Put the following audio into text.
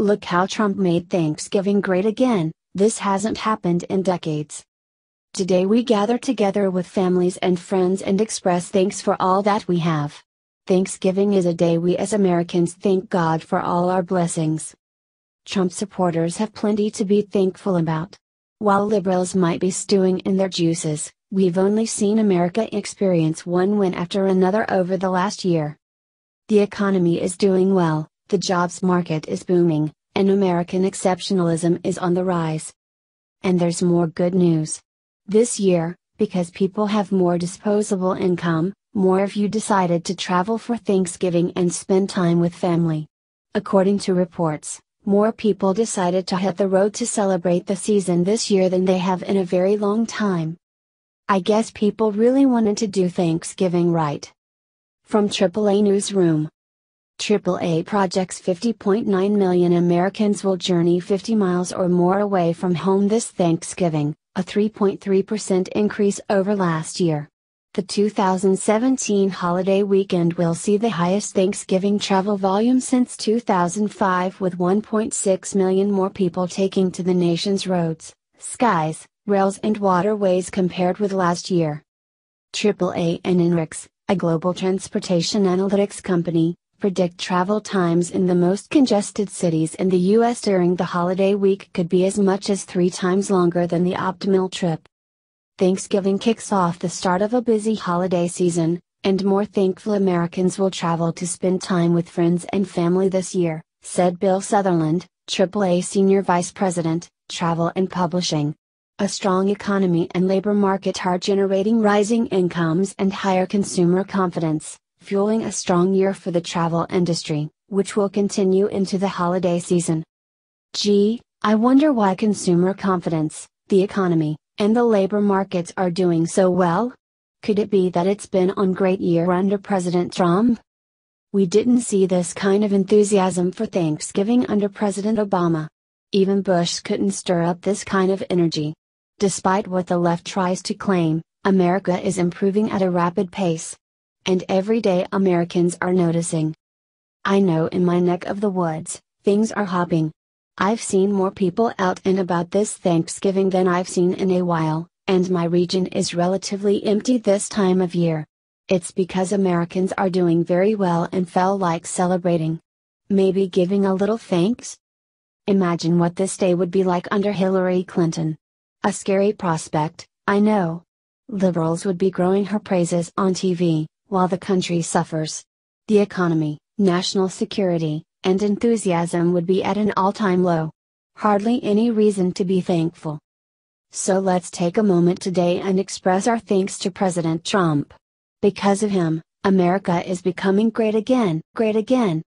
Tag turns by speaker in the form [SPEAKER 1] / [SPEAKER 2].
[SPEAKER 1] Look how Trump made Thanksgiving great again. This hasn't happened in decades. Today we gather together with families and friends and express thanks for all that we have. Thanksgiving is a day we as Americans thank God for all our blessings. Trump supporters have plenty to be thankful about. While liberals might be stewing in their juices, we've only seen America experience one win after another over the last year. The economy is doing well, the jobs market is booming, and American exceptionalism is on the rise. And there's more good news. This year, because people have more disposable income, more of you decided to travel for Thanksgiving and spend time with family. According to reports, more people decided to hit the road to celebrate the season this year than they have in a very long time. I guess people really wanted to do Thanksgiving right. From AAA Newsroom. AAA projects 50.9 million Americans will journey 50 miles or more away from home this Thanksgiving, a 3.3% increase over last year. The 2017 holiday weekend will see the highest Thanksgiving travel volume since 2005, with 1.6 million more people taking to the nation's roads, skies, rails and waterways compared with last year. AAA and INRIX, a global transportation analytics company, predict travel times in the most congested cities in the U.S. during the holiday week could be as much as 3 times longer than the optimal trip. Thanksgiving kicks off the start of a busy holiday season, and more thankful Americans will travel to spend time with friends and family this year, said Bill Sutherland, AAA Senior Vice President, Travel and Publishing. A strong economy and labor market are generating rising incomes and higher consumer confidence, fueling a strong year for the travel industry, which will continue into the holiday season. Gee, I wonder why consumer confidence, the economy, and the labor markets are doing so well? Could it be that it's been a great year under President Trump? We didn't see this kind of enthusiasm for Thanksgiving under President Obama. Even Bush couldn't stir up this kind of energy. Despite what the left tries to claim, America is improving at a rapid pace. And everyday Americans are noticing. I know in my neck of the woods, things are hopping. I've seen more people out and about this Thanksgiving than I've seen in a while, and my region is relatively empty this time of year. It's because Americans are doing very well and felt like celebrating. Maybe giving a little thanks? Imagine what this day would be like under Hillary Clinton. A scary prospect, I know. Liberals would be growing her praises on TV, while the country suffers. The economy, national security, and enthusiasm would be at an all-time low. Hardly any reason to be thankful. So let's take a moment today and express our thanks to President Trump. Because of him, America is becoming great again, great again.